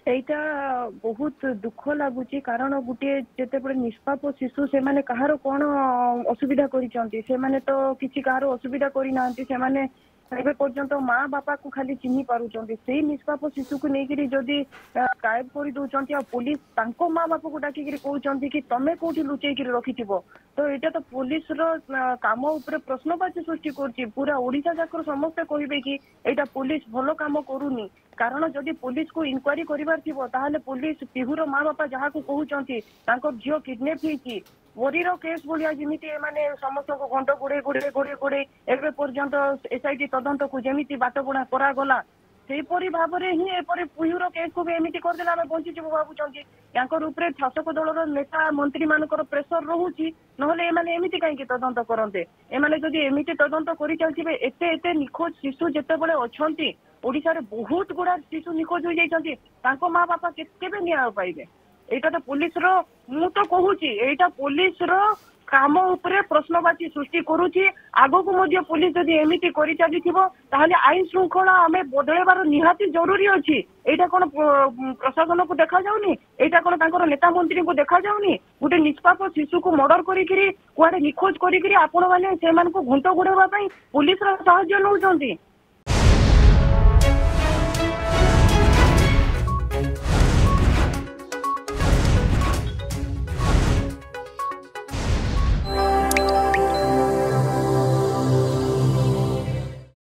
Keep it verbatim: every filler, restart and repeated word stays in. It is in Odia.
এইটা ବହୁତ ଦୁଃଖ ଲାଗୁଛି କାରଣ ଗୋଟିଏ ଯେତେବେଳେ ନିଷ୍ପାପ ଶିଶୁ ସେମାନେ କାହାର କଣ ଅସୁବିଧା କରିଛନ୍ତି ସେମାନେ ତ କିଛି କାହାର ଅସୁବିଧା କରିନାହାନ୍ତି ସେମାନେ ଏବେ ପର୍ଯ୍ୟନ୍ତ ମା ବାପାକୁ ଖାଲି ଚିହ୍ନି ପାରୁଛନ୍ତି ସେଇ ନିଷ୍ପାପ ଶିଶୁକୁ ନେଇକିରି ଯଦି ଗାୟବ କରି ଦଉଛନ୍ତି ଆଉ ପୋଲିସ ତାଙ୍କ ମା ବାପାକୁ ଡାକିକିରି କହୁଛନ୍ତି କି ତମେ କୋଉଠି ଲୁଚେଇକିରି ରଖିଥିବ ତ ଏଇଟା ତ ପୋଲିସର କାମ ଉପରେ ପ୍ରଶ୍ନବାଚୀ ସୃଷ୍ଟି କରୁଛି ପୁରା ଓଡିଶା ଯାକର ସମସ୍ତେ କହିବେ କି ଏଇଟା ପୋଲିସ ଭଲ କାମ କରୁନି କାରଣ ଯଦି ପୋଲିସକୁ ଇନକ୍ୱାରି କରିବାର ଥିବ ତାହେଲେ ପୋଲିସ ପିହୁର ମା ବାପା ଯାହାକୁ କହୁଛନ୍ତି ତାଙ୍କ ଝିଅ କିଡନାପ ହେଇଛି ପରୀର କେସ୍ ଭଳିଆ ଯେମିତି ଏମାନେ ସମସ୍ତଙ୍କୁ ଘଣ୍ଟ ଗୋଡେଇ ଗୋଡେଇ ଗୋଡେଇ ଗୋଡେଇ ଏବେ ପର୍ଯ୍ୟନ୍ତ ଏସଆଇଟି ତଦନ୍ତକୁ ଯେମିତି ବାଟବଣା କରାଗଲା ସେହିପରି ଭାବରେ ହିଁ ଏପରି ପିହୁର କେସ୍କୁ ବି ଏମିତି କରିଦେଲେ ଆମେ ବଞ୍ଚିଯିବୁ ଭାବୁଛନ୍ତି ୟାଙ୍କର ଉପରେ ଶାସକ ଦଳର ନେତା ମନ୍ତ୍ରୀ ମାନଙ୍କର ପ୍ରେସର ରହୁଛି ନହେଲେ ଏମାନେ ଏମିତି କାହିଁକି ତଦନ୍ତ କରନ୍ତେ ଏମାନେ ଯଦି ଏମିତି ତଦନ୍ତ କରିଚାଲିଥିବେ ଏତେ ଏତେ ନିଖୋଜ ଶିଶୁ ଯେତେବେଳେ ଅଛନ୍ତି ଓଡିଶାରେ ବହୁତ ଗୁଡା ଶିଶୁ ନିଖୋଜ ହୋଇଯାଇଛନ୍ତି ତାଙ୍କ ମା ବାପା କେବେ ନ୍ୟାୟ ପାଇବେ ଏଇଟା ତ ପୋଲିସର ମୁଁ ତ କହୁଛି ଏଇଟା ପୋଲିସର କାମ ଉପରେ ପ୍ରଶ୍ନବାଚୀ ସୃଷ୍ଟି କରୁଛି ଆଗକୁ ମଧ୍ୟ ପୋଲିସ ଯଦି ଏମିତି କରିଚାଲିଥିବ ତାହେଲେ ଆଇନ ଶୃଙ୍ଖଳା ଆମେ ବଦଳେଇବାର ନିହାତି ଜରୁରୀ ଅଛି ଏଇଟା କଣ ପ୍ରଶାସନକୁ ଦେଖାଯାଉନି ଏଇଟା କଣ ତାଙ୍କର ନେତା ମନ୍ତ୍ରୀଙ୍କୁ ଦେଖାଯାଉନି ଗୋଟେ ନିଷ୍ପାପ ଶିଶୁକୁ ମର୍ଡର କରିକିରି କୁଆଡେ ନିଖୋଜ କରିକିରି ଆପଣ ମାନେ ସେମାନଙ୍କୁ ଘୁଣ୍ଟ ଘୋଡେଇବା ପାଇଁ ପୋଲିସର ସାହାଯ୍ୟ ନେଉଛନ୍ତି